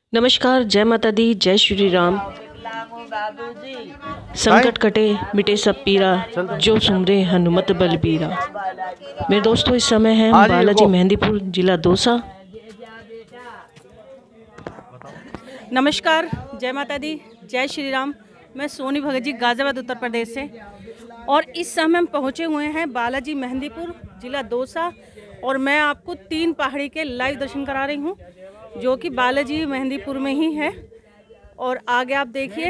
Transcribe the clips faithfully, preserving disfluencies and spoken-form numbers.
नमस्कार, जय माता दी, जय श्री राम। संकट कटे मिटे सब पीरा, जो सुमरे हनुमत बलबीरा। मेरे दोस्तों, इस समय है बालाजी मेहंदीपुर, जिला दौसा। नमस्कार, जय माता दी, जय श्री राम। मैं सोनी भगत जी, गाजियाबाद उत्तर प्रदेश से, और इस समय हम पहुंचे हुए हैं बालाजी मेहंदीपुर, जिला दौसा। और मैं आपको तीन पहाड़ी के लाइव दर्शन करा रही हूं, जो कि बालाजी मेहंदीपुर में ही है। और आगे आप देखिए।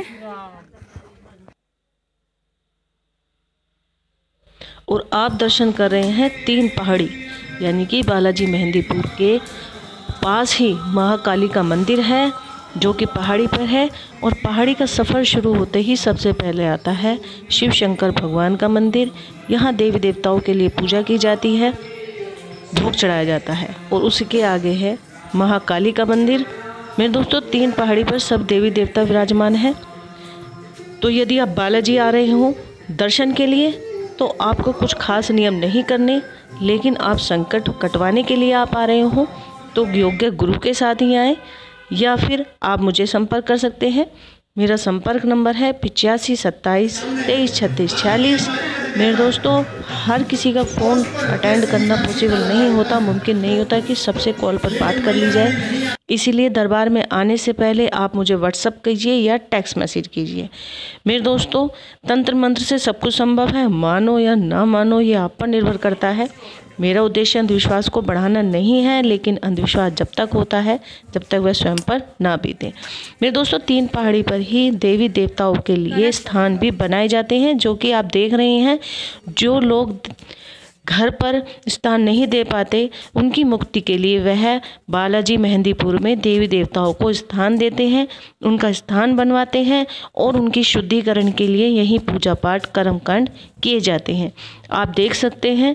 और आप दर्शन कर रहे हैं तीन पहाड़ी, यानी कि बालाजी मेहंदीपुर के पास ही महाकाली का मंदिर है, जो कि पहाड़ी पर है। और पहाड़ी का सफ़र शुरू होते ही सबसे पहले आता है शिव शंकर भगवान का मंदिर। यहाँ देवी देवताओं के लिए पूजा की जाती है, भोग चढ़ाया जाता है। और उसके आगे है महाकाली का मंदिर। मेरे दोस्तों, तीन पहाड़ी पर सब देवी देवता विराजमान हैं। तो यदि आप बालाजी आ रहे हो दर्शन के लिए, तो आपको कुछ खास नियम नहीं करने, लेकिन आप संकट कटवाने के लिए आप आ रहे हो तो योग्य गुरु के साथ ही आएँ, या फिर आप मुझे संपर्क कर सकते हैं। मेरा संपर्क नंबर है पिचासी सत्ताईस तेईस छत्तीस छियालीस। मेरे दोस्तों, हर किसी का फ़ोन अटेंड करना पॉसिबल नहीं होता, मुमकिन नहीं होता कि सबसे कॉल पर बात कर ली जाए। इसीलिए दरबार में आने से पहले आप मुझे व्हाट्सअप कीजिए या टेक्स्ट मैसेज कीजिए। मेरे दोस्तों, तंत्र मंत्र से सब कुछ संभव है, मानो या ना मानो ये आप पर निर्भर करता है। मेरा उद्देश्य अंधविश्वास को बढ़ाना नहीं है, लेकिन अंधविश्वास जब तक होता है जब तक वह स्वयं पर ना बीते। मेरे दोस्तों, तीन पहाड़ी पर ही देवी देवताओं के लिए स्थान भी बनाए जाते हैं, जो कि आप देख रहे हैं। जो लोग घर पर स्थान नहीं दे पाते, उनकी मुक्ति के लिए वह बालाजी मेहंदीपुर में देवी देवताओं को स्थान देते हैं, उनका स्थान बनवाते हैं, और उनकी शुद्धिकरण के लिए यही पूजा पाठ कर्मकांड किए जाते हैं। आप देख सकते हैं,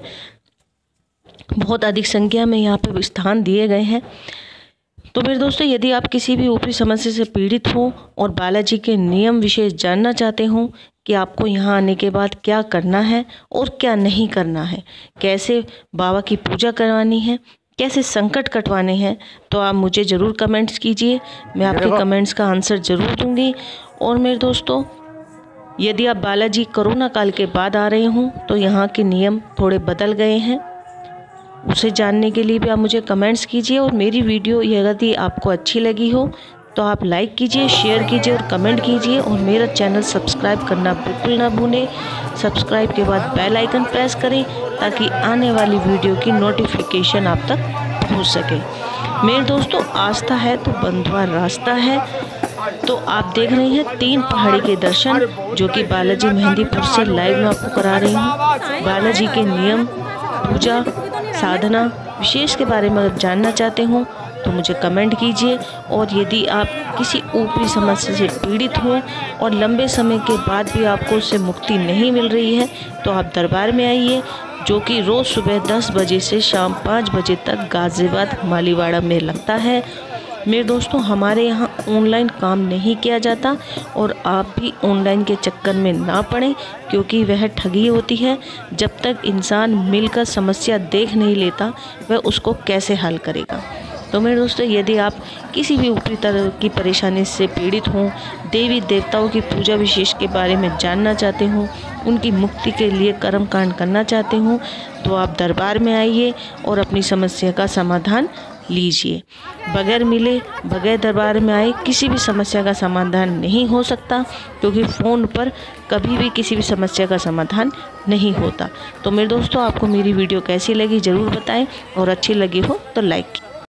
बहुत अधिक संख्या में यहाँ पर स्थान दिए गए हैं। तो मेरे दोस्तों, यदि आप किसी भी ऊपरी समस्या से पीड़ित हो और बालाजी के नियम विशेष जानना चाहते हो कि आपको यहाँ आने के बाद क्या करना है और क्या नहीं करना है, कैसे बाबा की पूजा करवानी है, कैसे संकट कटवाने हैं, तो आप मुझे ज़रूर कमेंट्स कीजिए। मैं आपके कमेंट्स का आंसर ज़रूर दूँगी। और मेरे दोस्तों, यदि आप बालाजी कोरोना काल के बाद आ रहे हों तो यहाँ के नियम थोड़े बदल गए हैं, उसे जानने के लिए भी आप मुझे कमेंट्स कीजिए। और मेरी वीडियो यदि आपको अच्छी लगी हो तो आप लाइक कीजिए, शेयर कीजिए और कमेंट कीजिए। और मेरा चैनल सब्सक्राइब करना बिल्कुल ना भूलें। सब्सक्राइब के बाद बेल आइकन प्रेस करें, ताकि आने वाली वीडियो की नोटिफिकेशन आप तक पहुंच सके। मेरे दोस्तों, आस्था है तो बंधुआ रास्ता है। तो आप देख रहे हैं तीन पहाड़ी के दर्शन, जो कि बालाजी मेहंदीपुर से लाइव में आपको करा रही हूँ। बालाजी के नियम, पूजा, साधना विशेष के बारे में अगर जानना चाहते हो तो मुझे कमेंट कीजिए। और यदि आप किसी ऊपरी समस्या से पीड़ित हो और लंबे समय के बाद भी आपको उससे मुक्ति नहीं मिल रही है, तो आप दरबार में आइए, जो कि रोज़ सुबह दस बजे से शाम पाँच बजे तक गाजियाबाद मालीवाड़ा में लगता है। मेरे दोस्तों, हमारे यहाँ ऑनलाइन काम नहीं किया जाता, और आप भी ऑनलाइन के चक्कर में ना पड़ें, क्योंकि वह ठगी होती है। जब तक इंसान मिलकर समस्या देख नहीं लेता, वह उसको कैसे हल करेगा। तो मेरे दोस्तों, यदि आप किसी भी ऊपरी तरह की परेशानी से पीड़ित हों, देवी देवताओं की पूजा विशेष के बारे में जानना चाहते हो, उनकी मुक्ति के लिए कर्मकांड करना चाहते हो, तो आप दरबार में आइए और अपनी समस्या का समाधान लीजिए। बगैर मिले, बगैर दरबार में आए किसी भी समस्या का समाधान नहीं हो सकता, क्योंकि फ़ोन पर कभी भी किसी भी समस्या का समाधान नहीं होता। तो मेरे दोस्तों, आपको मेरी वीडियो कैसी लगी ज़रूर बताएं, और अच्छी लगी हो तो लाइक